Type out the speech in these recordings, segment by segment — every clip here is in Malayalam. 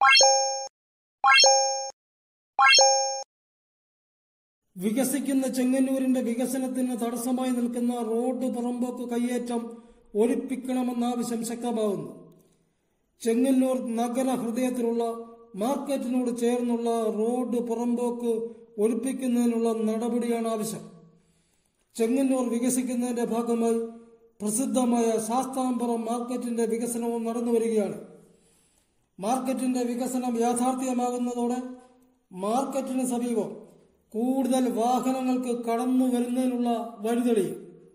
വികസിക്കുന്ന ചെങ്ങന്നൂരിന്റെ വികസനത്തിന് തടസ്സമായി നിൽക്കുന്ന റോഡ് പുറമ്പോക്ക് കയ്യേറ്റം ഒഴിപ്പിക്കണമെന്ന ആവശ്യം ശക്തമാകുന്നു. ചെങ്ങന്നൂർ നഗര ഹൃദയത്തിലുള്ള മാർക്കറ്റിനോട് ചേർന്നുള്ള റോഡ് പുറമ്പോക്ക് ഒഴിപ്പിക്കുന്നതിനുള്ള നടപടിയാണ് ആവശ്യം. ചെങ്ങന്നൂർ വികസിക്കുന്നതിന്റെ ഭാഗമായി പ്രസിദ്ധമായ ശാസ്താംപുറം മാർക്കറ്റിന്റെ വികസനവും നടന്നുവരികയാണ്. മാർക്കറ്റിന്റെ വികസനം യാഥാർത്ഥ്യമാകുന്നതോടെ മാർക്കറ്റിന് സമീപം കൂടുതൽ വാഹനങ്ങൾക്ക് കടന്നു വരുന്നതിനുള്ള വഴിതെളിയും.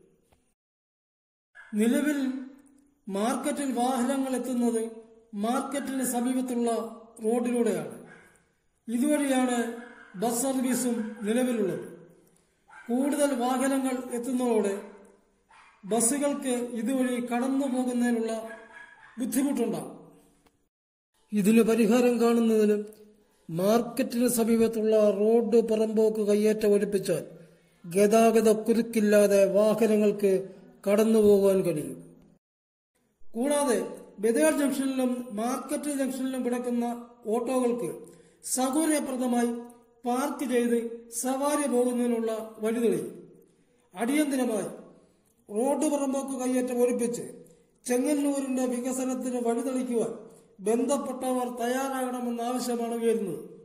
നിലവിൽ മാർക്കറ്റിൽ വാഹനങ്ങൾ എത്തുന്നത് മാർക്കറ്റിന് സമീപത്തുള്ള റോഡിലൂടെയാണ്. ഇതുവഴിയാണ് ബസ് സർവീസും നിലവിലുള്ളത്. കൂടുതൽ വാഹനങ്ങൾ എത്തുന്നതോടെ ബസ്സുകൾക്ക് ഇതുവഴി കടന്നു പോകുന്നതിനുള്ള ബുദ്ധിമുട്ടുണ്ടാകും. ഇതിന് പരിഹാരം കാണുന്നതിന് മാർക്കറ്റിന് സമീപത്തുള്ള റോഡ് പുറമ്പോക്ക് കയ്യേറ്റം ഒഴിപ്പിച്ചാൽ ഗതാഗത കുരുക്കില്ലാതെ വാഹനങ്ങൾക്ക് കടന്നുപോകാൻ കഴിയും. കൂടാതെ ബദേർ ജംഗ്ഷനിലും മാർക്കറ്റ് ജംഗ്ഷനിലും കിടക്കുന്ന ഓട്ടോകൾക്ക് സൗകര്യപ്രദമായി പാർക്ക് ചെയ്ത് സവാരി പോകുന്നതിനുള്ള വഴിതെളിയും. അടിയന്തരമായി റോഡ് പുറമ്പോക്ക് കയ്യേറ്റം ഒഴിപ്പിച്ച് ചെങ്ങന്നൂരിന്റെ വികസനത്തിന് വഴിതെളിക്കുവാൻ ബന്ധപ്പെട്ടവർ തയ്യാറാകണമെന്ന ആവശ്യമാണ് ഉയരുന്നത്.